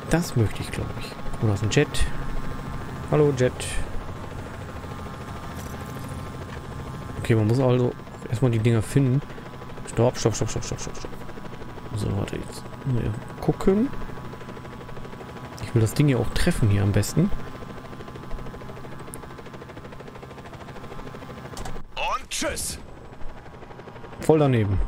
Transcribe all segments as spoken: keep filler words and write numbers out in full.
Das möchte ich, glaube ich. Oder ist ein Jet. Hallo, Jet. Okay, man muss also erstmal die Dinger finden. Stopp, stopp, stopp, stopp, stopp, stopp, stopp. So, warte jetzt. Mal gucken. Ich will das Ding ja auch treffen hier am besten. Und tschüss. Voll daneben.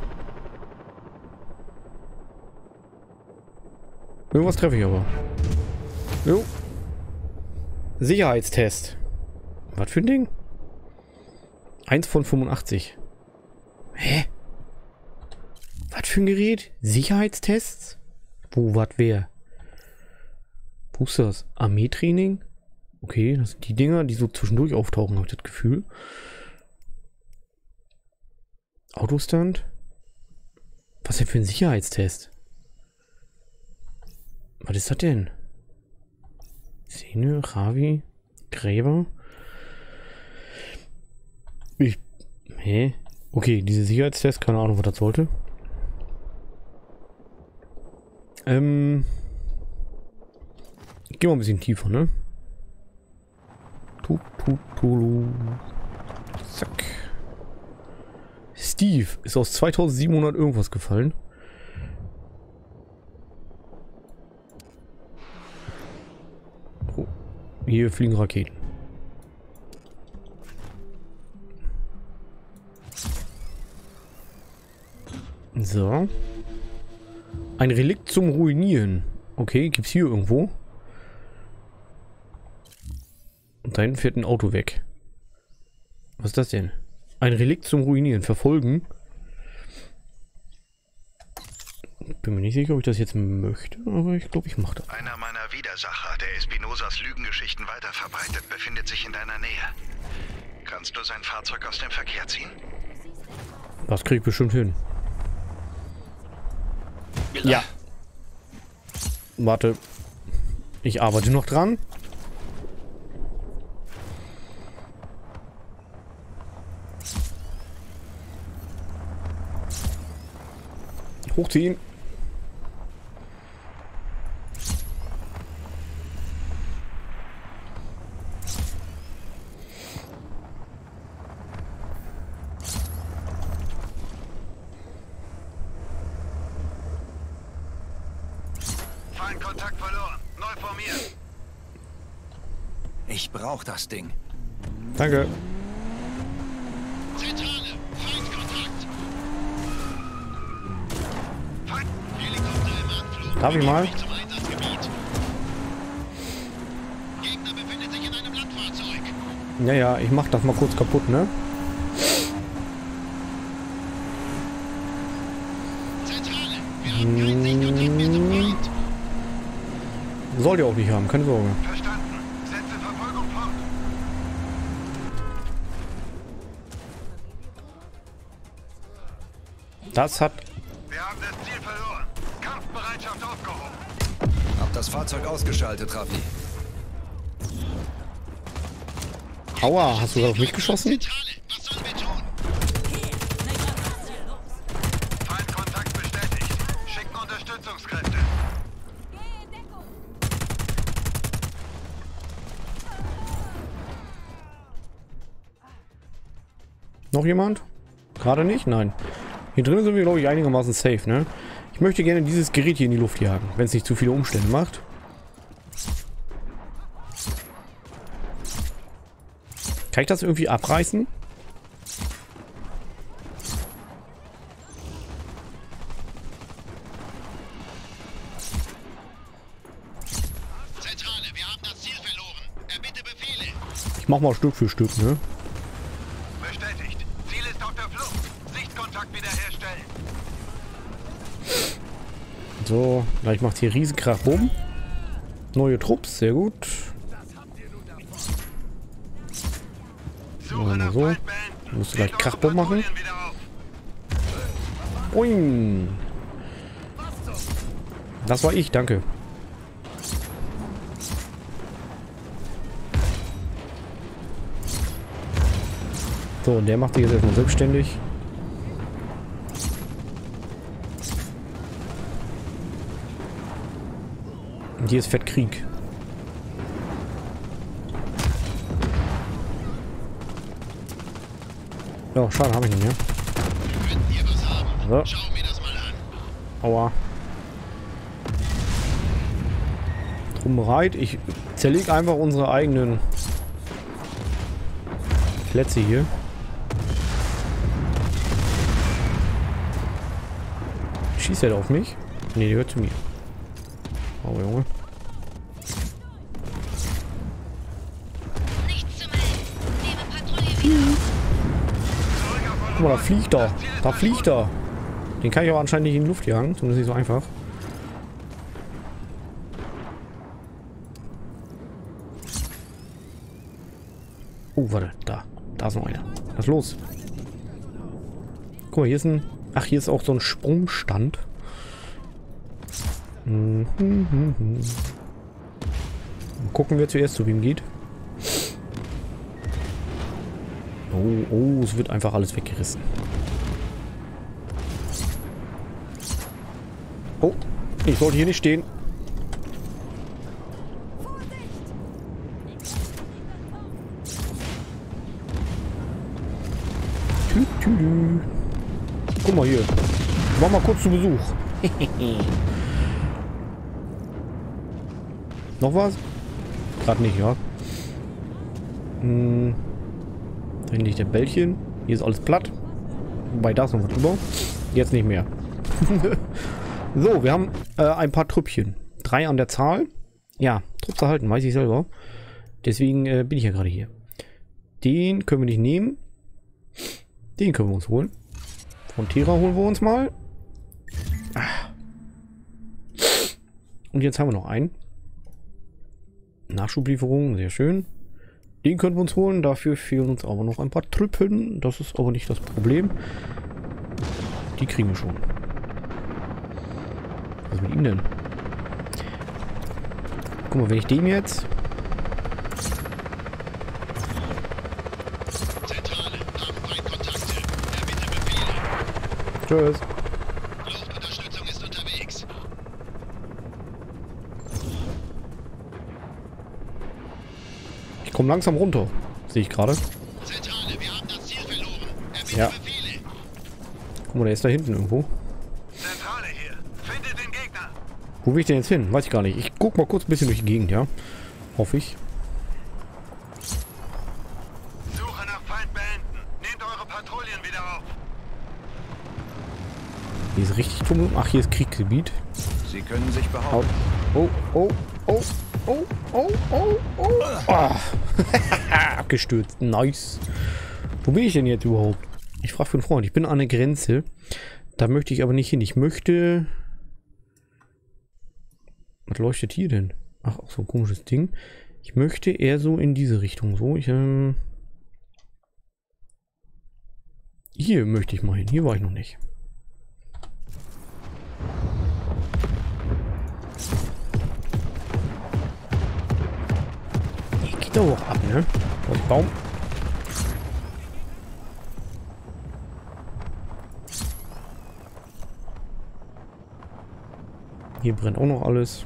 Irgendwas treffe ich aber. Jo. Sicherheitstest. Was für ein Ding? eins von fünfundachtzig. Hä? Was für ein Gerät? Sicherheitstests? Wo, was, wer? Wo ist das? Armeetraining? Okay, das sind die Dinger, die so zwischendurch auftauchen, habe ich das Gefühl. Autostand? Was denn für ein Sicherheitstest? Was ist das denn? Szene, Ravi, Gräber. Ich. Hä? Okay, diese Sicherheitstests, keine Ahnung, was das sollte. Ähm. Ich geh mal ein bisschen tiefer, ne? Tut, tut, tulu. Zack. Steve ist aus zweitausendsiebenhundert irgendwas gefallen. Oh, hier fliegen Raketen. So. Ein Relikt zum Ruinieren. Okay, gibt's hier irgendwo. Und da hinten fährt ein Auto weg. Was ist das denn? Ein Relikt zum Ruinieren. Verfolgen. Bin mir nicht sicher, ob ich das jetzt möchte, aber ich glaube, ich mache das. Einer meiner Widersacher, der Espinosas Lügengeschichten weiterverbreitet, befindet sich in deiner Nähe. Kannst du sein Fahrzeug aus dem Verkehr ziehen? Das krieg ich bestimmt hin. Ja. Warte. Ich arbeite noch dran. Hochziehen. Feindkontakt verloren. Neu formiert. Ich brauch das Ding. Danke. Zentrale. Feindkontakt. Feind. Helikopter im Anflug. Darf ich mal? Zum Einsatzgebiet. Gegner befindet sich in einem Landfahrzeug. Ja, ja, ich mach das mal kurz kaputt, ne? Zentrale. Wir haben keinen Sichtkontakt mehr zum Feind. Soll ihr auch nicht haben, keine Sorge. Verstanden. Setze Verfolgung fort. Das hat... Wir haben das Ziel verloren. Kampfbereitschaft aufgehoben. Hab das Fahrzeug ausgeschaltet, Raffi. Aua, hast du gerade auf mich geschossen? Zentrale. Was sollen wir tun? Feindkontakt bestätigt. Schicken Unterstützungskräfte. Noch jemand? Gerade nicht? Nein. Hier drin sind wir, glaube ich, einigermaßen safe, ne? Ich möchte gerne dieses Gerät hier in die Luft jagen, wenn es nicht zu viele Umstände macht. Kann ich das irgendwie abreißen? Zentrale, wir haben das Ziel verloren. Erbitte Befehle. Ich mach mal Stück für Stück, ne? Bestätigt. Ziel ist auf der Flucht. Sichtkontakt wiederherstellen. So, gleich macht hier Riesenkrach rum. Neue Trupps, sehr gut. Suche nach so. Feindbanden. Musst du gleich Siedlung Krachbomb und machen. Patrouillen wieder auf. Oing. Das war ich, danke. So, und der macht sich jetzt erstmal selbstständig. Und hier ist Fettkrieg. Ja, schade, habe ich nicht mehr. So. Aua. Drum bereit. Ich zerlege einfach unsere eigenen Plätze hier. Schießt er da auf mich? Ne, die hört zu mir. Oh, Junge. Guck mal, da fliegt er. Da fliegt er. Den kann ich aber anscheinend nicht in die Luft jagen. Zumindest nicht so einfach. Oh, warte. Da. Da ist noch einer. Was ist los? Guck mal, hier ist ein... Ach, hier ist auch so ein Sprungstand. Mhm, mhm, mhm. Mal gucken, wer zuerst zu wem geht. Oh, oh, es wird einfach alles weggerissen. Oh, ich sollte hier nicht stehen. Tü, tü, tü. Guck mal hier. Ich war mal kurz zu Besuch. Noch was? Gerade nicht, ja. Hm. Da hinten liegt der Bällchen. Hier ist alles platt. Wobei da ist noch was drüber. Jetzt nicht mehr. So, wir haben äh, ein paar Trüppchen. Drei an der Zahl. Ja, Trupps erhalten, weiß ich selber. Deswegen äh, bin ich ja gerade hier. Den können wir nicht nehmen. Den können wir uns holen. Frontierer holen wir uns mal. Ah. Und jetzt haben wir noch einen. Nachschublieferung, sehr schön. Den können wir uns holen. Dafür fehlen uns aber noch ein paar Trüppchen. Das ist aber nicht das Problem. Die kriegen wir schon. Was ist mit ihm denn? Guck mal, wenn ich dem jetzt... Zentrale, Kontakte. Erbitte Befehle. Tschüss. Luftunterstützung ist unterwegs. Ich komme langsam runter. Sehe ich gerade. Zentrale, wir haben das Ziel verloren. Erbitte Ja. Befehle. Guck mal, der ist da hinten irgendwo. Zentrale hier. Findet den Gegner. Wo will ich denn jetzt hin? Weiß ich gar nicht. Ich guck mal kurz ein bisschen durch die Gegend, ja. Hoffe ich. Suche nach Feind beenden. Nehmt eure Patrouillen wieder auf. Hier ist richtig dumm. Ach, hier ist Kriegsgebiet. Sie können sich Oh, behaupten. oh, oh, oh, oh, oh, oh, oh. Ah. Abgestürzt. Nice. Wo bin ich denn jetzt überhaupt? Ich frage für einen Freund. Ich bin an der Grenze. Da möchte ich aber nicht hin. Ich möchte... Was leuchtet hier denn? Ach, auch so ein komisches Ding. Ich möchte eher so in diese Richtung. So, ich, ähm... Hier möchte ich mal hin. Hier war ich noch nicht. Hier geht doch auch ab, ne? Vorsicht, Baum. Hier brennt auch noch alles.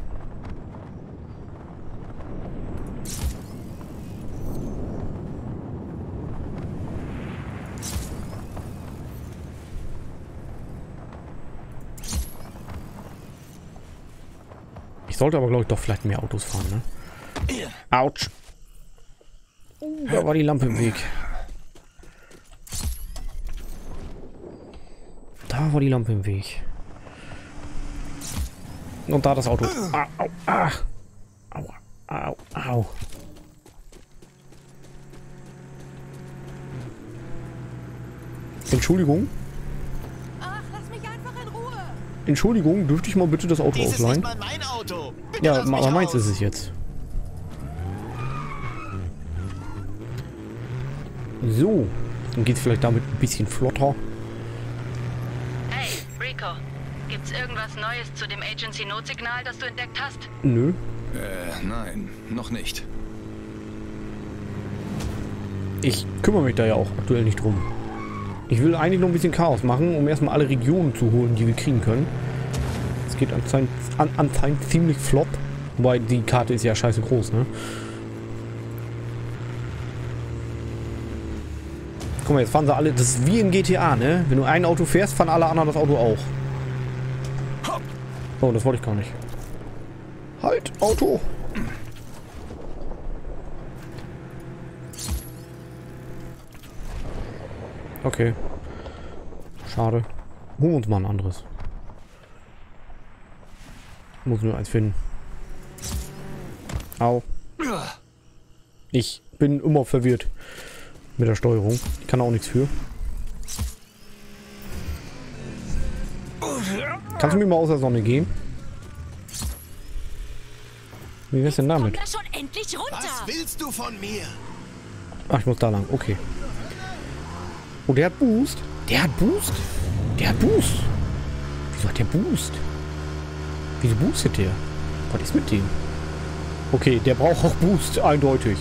Ich sollte aber, glaube ich, doch vielleicht mehr Autos fahren, ne? Autsch. Oh, da war die Lampe im Weg. Da war die Lampe im Weg. Und da das Auto. Au, au, ah. Au, au, au. Entschuldigung. Ach, lass mich einfach in Ruhe. Entschuldigung, dürfte ich mal bitte das Auto Dies ist ausleihen? nicht mal mein Auto. Bitte Ja, lass mich aber meins aus. ist es jetzt. So, dann geht es vielleicht damit ein bisschen flotter. Hey, Rico. Gibt's irgendwas Neues zu dem Agency-Notsignal, das du entdeckt hast? Nö. Äh, nein, noch nicht. Ich kümmere mich da ja auch aktuell nicht drum. Ich will eigentlich noch ein bisschen Chaos machen, um erstmal alle Regionen zu holen, die wir kriegen können. Es geht anscheinend, an, anscheinend ziemlich flott. Wobei, die Karte ist ja scheiße groß, ne? Guck mal, jetzt fahren sie alle... Das ist wie in G T A, ne? Wenn du ein Auto fährst, fahren alle anderen das Auto auch. Oh, das wollte ich gar nicht. Halt, Auto! Okay. Schade. Holen wir uns mal ein anderes. Muss nur eins finden. Au. Ich bin immer verwirrt mit der Steuerung. Ich kann auch nichts für. Kannst du mir mal aus der Sonne gehen? Wie wär's denn damit? Komm da schon endlich runter! Was willst du von mir? Ach, ich muss da lang. Okay. Oh, der hat Boost. Der hat Boost? Der hat Boost. Wieso hat der Boost? Wieso boostet der? Was ist mit dem? Okay, der braucht auch Boost. Eindeutig.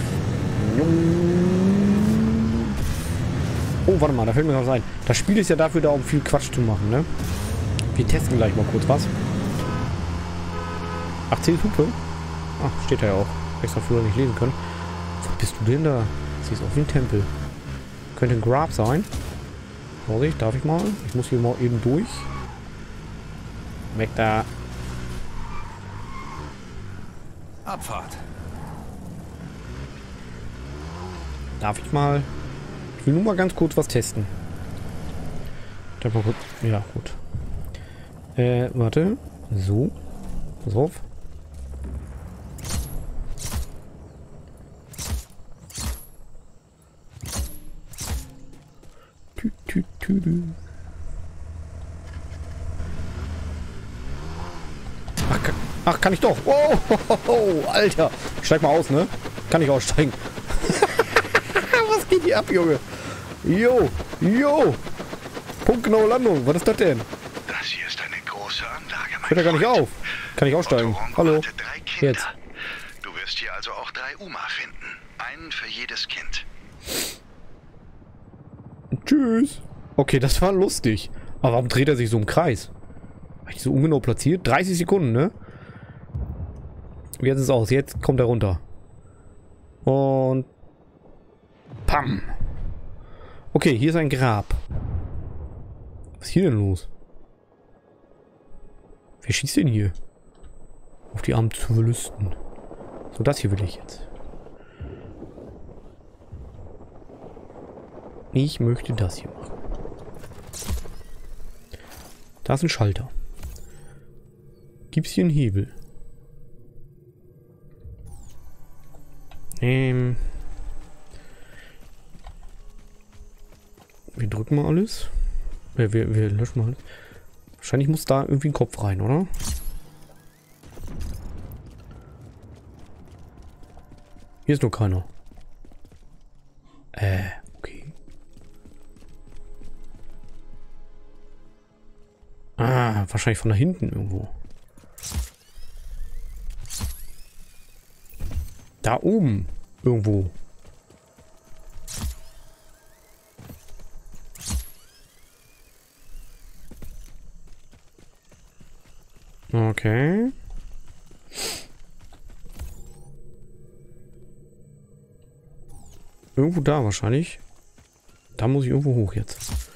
Oh, warte mal. Da fällt mir noch was ein. Das Spiel ist ja dafür da, um viel Quatsch zu machen, ne? Wir testen gleich mal kurz was. achtzehn Hupe? Ach, steht da ja auch. Extra früher nicht lesen können. Was bist du denn da? Siehst aus wie ein Tempel. Könnte ein Grab sein. Vorsicht, darf ich mal? Ich muss hier mal eben durch. Weg da. Abfahrt. Darf ich mal? Ich will nur mal ganz kurz was testen. Darf mal kurz. Ja, gut. Äh, warte. So. Pass auf. Tü, tü, tü, tü. Ach, kann, ach, kann ich doch. Oh, oh, oh, oh, Alter. Steig mal aus, ne? Kann ich aussteigen. Was geht hier ab, Junge? Jo, jo. Punktgenaue Landung. Was ist das denn? Das hier ist eine große Anlage, mein Hört er gar nicht Freund. auf. Kann ich aussteigen? Otto Ronco Hallo. hatte drei Kinder. Jetzt. Du wirst hier also auch drei Uma finden. Einen für jedes Kind. Tschüss. Okay, das war lustig. Aber warum dreht er sich so im Kreis? War ich so ungenau platziert? dreißig Sekunden, ne? Jetzt ist es aus. Jetzt kommt er runter. Und... Pam. Okay, hier ist ein Grab. Was ist hier denn los? Wer schießt denn hier? Auf die armen Zivilisten. So, das hier will ich jetzt. Ich möchte das hier machen. Da ist ein Schalter. Gibt es hier einen Hebel? Ähm. Wir drücken mal alles. Wir, wir, wir löschen mal alles. Wahrscheinlich muss da irgendwie ein Kopf rein, oder? Hier ist nur keiner. Äh, okay. Ah, wahrscheinlich von da hinten irgendwo. Da oben irgendwo. Okay. Irgendwo da wahrscheinlich. Da muss ich irgendwo hoch jetzt.